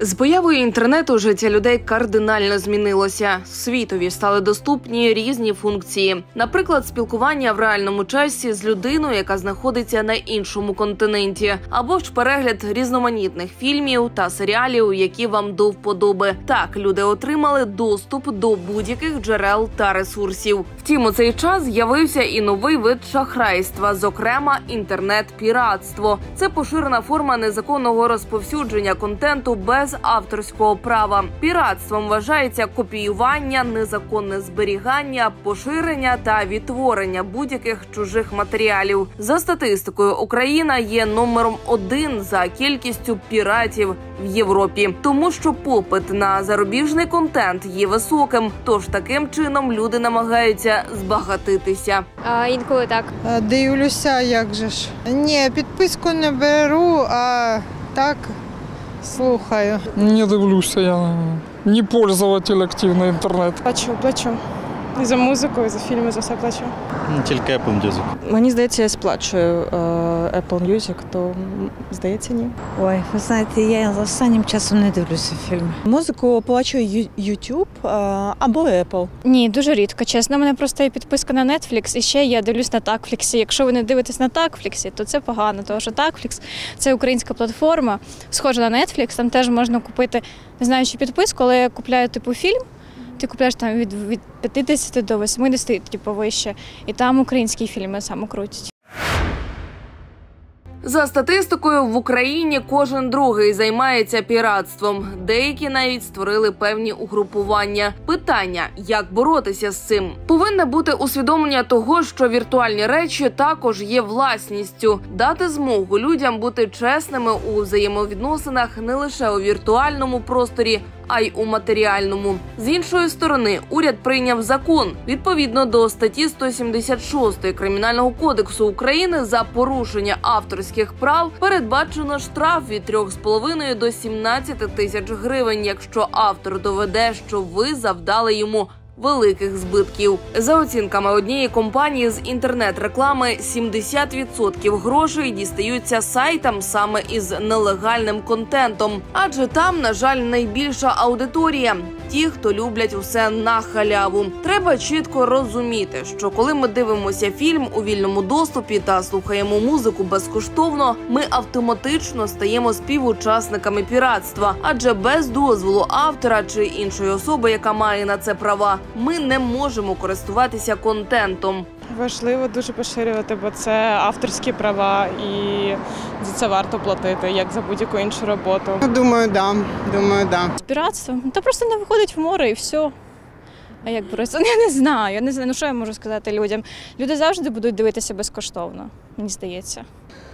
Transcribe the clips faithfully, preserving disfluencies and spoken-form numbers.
З появою інтернету життя людей кардинально змінилося. Світові стали доступні різні функції. Наприклад, спілкування в реальному часі з людиною, яка знаходиться на іншому континенті. Або ж перегляд різноманітних фільмів та серіалів, які вам до вподоби. Так, люди отримали доступ до будь-яких джерел та ресурсів. Втім, у цей час з'явився і новий вид шахрайства, зокрема інтернет-піратство. Це поширена форма незаконного розповсюдження контенту без авторського права. Піратством вважається копіювання, незаконне зберігання, поширення та відтворення будь-яких чужих матеріалів. За статистикою, Україна є номером один за кількістю піратів в Європі. Тому що попит на зарубіжний контент є високим, тож таким чином люди намагаються збагатитися. А, інколи так. Дивлюся, як же ж. Ні, підписку не беру, а так слухаю. Не дивлюся, я не пользователь активно інтернету. Плачу, плачу. І за музику, і за фільми, за все плачу. Тільки Apple Music. Мені здається, я сплачую Apple Music, то, здається, ні. Ой, ви знаєте, я останнім часом не дивлюся фільми. Музику оплачую YouTube або Apple. Ні, дуже рідко, чесно. У мене просто є підписка на Netflix, і ще я дивлюсь на Такфліксі. Якщо ви не дивитесь на Такфліксі, то це погано, тому що Такфлікс – це українська платформа, схожа на Netflix, там теж можна купити, не знаю, чи підписку, але я купляю типу фільм, ти купляєш там від, від п'ятдесят до вісімдесят, типу вище, і там українські фільми саме крутять. За статистикою, в Україні кожен другий займається піратством. Деякі навіть створили певні угрупування. Питання – як боротися з цим? Повинне бути усвідомлення того, що віртуальні речі також є власністю. Дати змогу людям бути чесними у взаємовідносинах не лише у віртуальному просторі, а й у матеріальному. З іншої сторони, уряд прийняв закон. Відповідно до статті сто сімдесят шість Кримінального кодексу України за порушення авторських прав передбачено штраф від трьох з половиною до сімнадцяти тисяч гривень, якщо автор доведе, що ви завдали йому великих збитків. За оцінками однієї компанії з інтернет-реклами, сімдесят відсотків грошей дістаються сайтам саме із нелегальним контентом. Адже там, на жаль, найбільша аудиторія – ті, хто люблять усе на халяву. Треба чітко розуміти, що коли ми дивимося фільм у вільному доступі та слухаємо музику безкоштовно, ми автоматично стаємо співучасниками піратства. Адже без дозволу автора чи іншої особи, яка має на це права, ми не можемо користуватися контентом. Важливо дуже поширювати, бо це авторські права і за це варто платити, як за будь-яку іншу роботу. Думаю, да. Думаю, да. З піратством? Та просто не виходить в море і все. А як боротися? Я не знаю. Я не знаю, ну що я можу сказати людям. Люди завжди будуть дивитися безкоштовно, мені здається.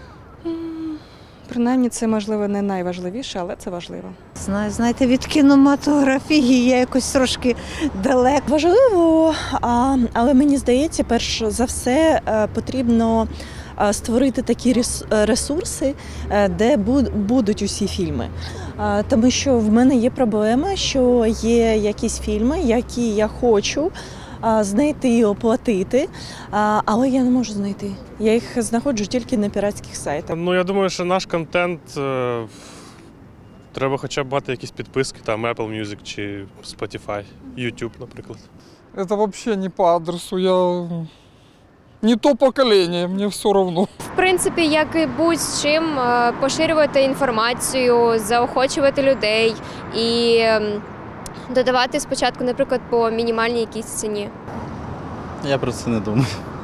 Принаймні, це, можливо, не найважливіше, але це важливо. Знаю, знаєте, від кінематографії я якось трошки далеко. Важливо, але мені здається, перш за все потрібно створити такі ресурси, де будуть усі фільми. Тому що в мене є проблема, що є якісь фільми, які я хочу знайти і оплатити, але я не можу знайти. Я їх знаходжу тільки на піратських сайтах. Ну, я думаю, що наш контент е, треба хоча б мати якісь підписки, там Apple Music чи Spotify, YouTube, наприклад. Это вообще не по адресу, я не то покоління, мені все одно. В принципі, як і будь-з чим, поширювати інформацію, заохочувати людей і додавати спочатку, наприклад, по мінімальній якійсь ціні. Я про це не думаю.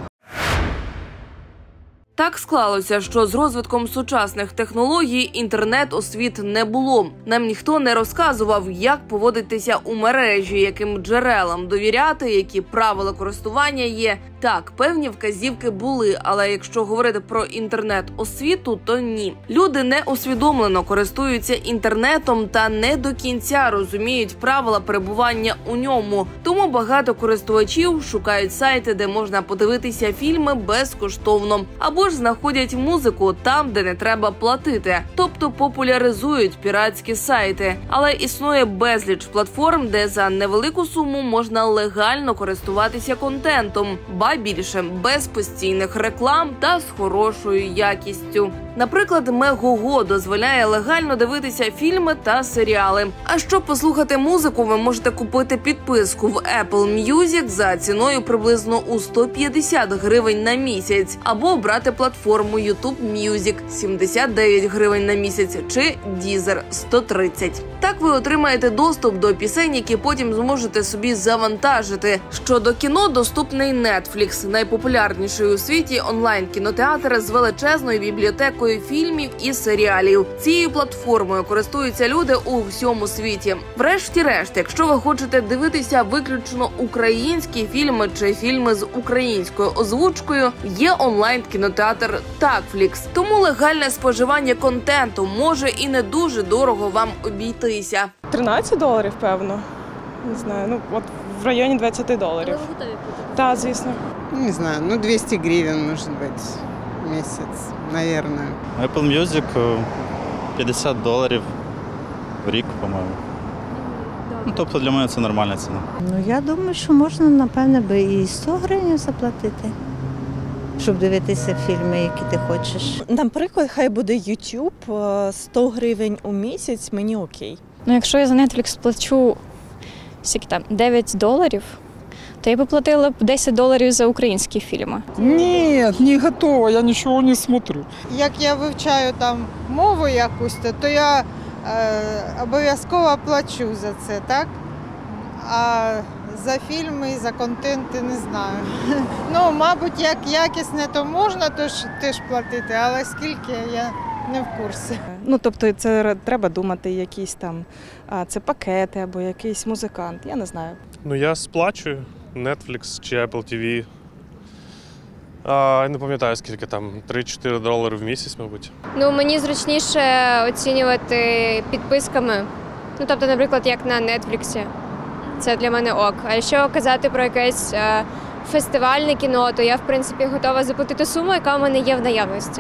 Так склалося, що з розвитком сучасних технологій інтернет-освіт не було. Нам ніхто не розказував, як поводитися у мережі, яким джерелам довіряти, які правила користування є. Так, певні вказівки були, але якщо говорити про інтернет-освіту, то ні. Люди не усвідомлено користуються інтернетом та не до кінця розуміють правила перебування у ньому. Тому багато користувачів шукають сайти, де можна подивитися фільми безкоштовно. Або ж знаходять музику там, де не треба платити. Тобто популяризують піратські сайти. Але існує безліч платформ, де за невелику суму можна легально користуватися контентом. Ба більше, без постійних реклам та з хорошою якістю. Наприклад, Мегого дозволяє легально дивитися фільми та серіали. А щоб послухати музику, ви можете купити підписку в Apple Music за ціною приблизно у сто п'ятдесят гривень на місяць, або обрати платформу YouTube Music – сімдесят дев'ять гривень на місяць, чи Deezer – сто тридцять. Так ви отримаєте доступ до пісень, які потім зможете собі завантажити. Щодо кіно, доступний Netflix – найпопулярніший у світі онлайн-кінотеатр з величезною бібліотекою фільмів і серіалів. Цією платформою користуються люди у всьому світі. Врешті-решт, якщо ви хочете дивитися виключно українські фільми чи фільми з українською озвучкою, є онлайн-кінотеатр Такфлікс. Тому легальне споживання контенту може і не дуже дорого вам обійтися. тринадцять доларів, певно. Не знаю, ну от в районі двадцять доларів. Ви готові платити? Так, звісно. Не знаю, ну двести гривен, может быть, в месяц, наверное. Apple Music е, п'ятдесят доларів в рік, по-моєму. Ну, тобто для мене це нормальна ціна. Ну, я думаю, що можна, напевне, би і сто гривень заплатити, щоб дивитися фільми, які ти хочеш. Наприклад, хай буде YouTube, сто гривень у місяць, мені окей. Ну, якщо я за Netflix плачу скільки там, дев'ять доларів, то я б платила б десять доларів за українські фільми. Нет, не готова, я ничего не смотрю. Як я вивчаю там мову якусь, то я е, обов'язково плачу за це, так? А за фільми і за контент не знаю. Ну, мабуть, як якісне, то можна теж, теж платити, але скільки, я не в курсі. Ну, тобто це треба думати, якісь там, а, це пакети або якийсь музикант, я не знаю. Ну, я сплачую Netflix чи Apple ті ві. А, не пам'ятаю, скільки там, три-чотири долари в місяць, мабуть. Ну, мені зручніше оцінювати підписками. Ну, тобто, наприклад, як на Netflix. Це для мене ок. А якщо казати про якесь е, фестивальне кіно, то я, в принципі, готова заплатити суму, яка в мене є в наявності.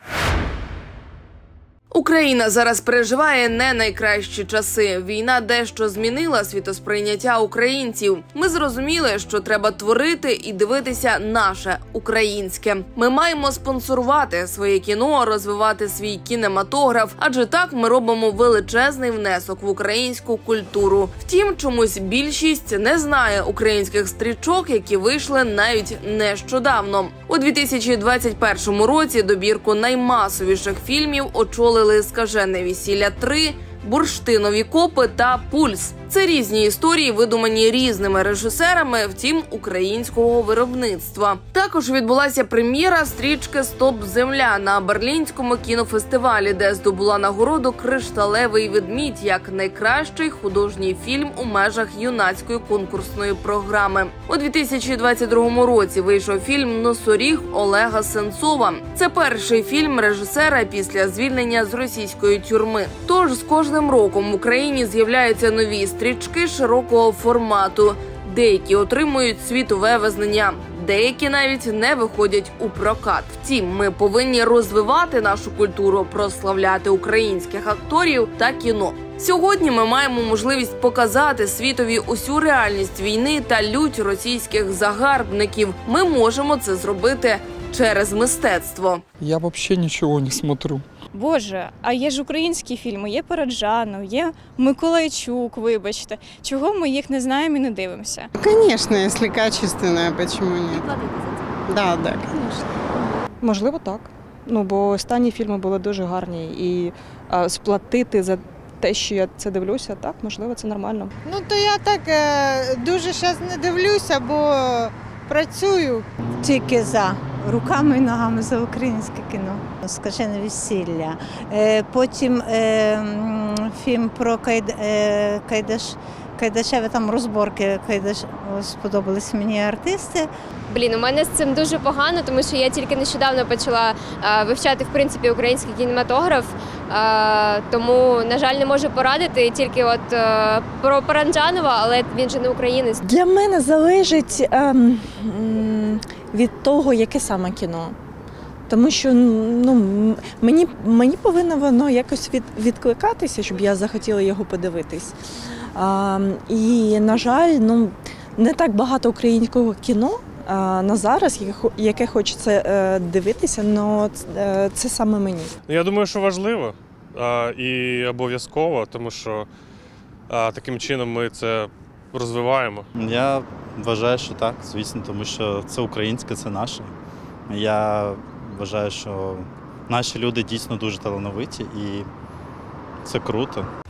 Україна зараз переживає не найкращі часи. Війна дещо змінила світосприйняття українців. Ми зрозуміли, що треба творити і дивитися наше, українське. Ми маємо спонсорувати своє кіно, розвивати свій кінематограф, адже так ми робимо величезний внесок в українську культуру. Втім, чомусь більшість не знає українських стрічок, які вийшли навіть нещодавно. У дві тисячі двадцять першому році добірку наймасовіших фільмів очолили «Скажене весілля три», «Бурштинові копи» та «Пульс». Це різні історії, видумані різними режисерами, втім, українського виробництва. Також відбулася прем'єра стрічки «Стоп, земля» на Берлінському кінофестивалі, де здобула нагороду «Кришталевий ведмідь» як найкращий художній фільм у межах юнацької конкурсної програми. У дві тисячі двадцять другому році вийшов фільм «Носоріг» Олега Сенцова. Це перший фільм режисера після звільнення з російської тюрми. Тож з кожним роком в Україні з'являються нові стрічки широкого формату. Деякі отримують світове визнання, деякі навіть не виходять у прокат. Втім, ми повинні розвивати нашу культуру, прославляти українських акторів та кіно. Сьогодні ми маємо можливість показати світові усю реальність війни та лють російських загарбників. Ми можемо це зробити через мистецтво. Я вообще ничего не смотрю. Боже, а є ж українські фільми, є Параджанов, є Миколайчук, вибачте. Чого ми їх не знаємо і не дивимося? Конечно, если качественное, почему нет? Да, да, конечно. Можливо, так. Ну, бо останні фільми були дуже гарні. І а, сплатити за те, що я це дивлюся, так, можливо, це нормально. Ну, то я так е, дуже зараз не дивлюся, бо працюю. Тільки за. Руками і ногами за українське кіно. «Скажене весілля». Е, потім е, м, фільм про Кайд, е, Кайдаш, Кайдашеві, там розборки Кайдаш, сподобались мені артисти. Блін, у мене з цим дуже погано, тому що я тільки нещодавно почала е, вивчати, в принципі, український кінематограф. Е, тому, на жаль, не можу порадити тільки от е, про Параджанова, але він же не українець. Для мене залежить ем, м, від того, яке саме кіно. Тому що ну, мені, мені повинно воно якось від, відкликатися, щоб я захотіла його подивитись. А, і, на жаль, ну, не так багато українського кіно на зараз, яке- яке хочеться е, дивитися, але це, це саме мені. Ну, я думаю, що важливо а, і обов'язково, тому що а, таким чином ми це розвиваємо. Я вважаю, що так, звісно, тому що це українське, це наше. Я вважаю, що наші люди дійсно дуже талановиті і це круто.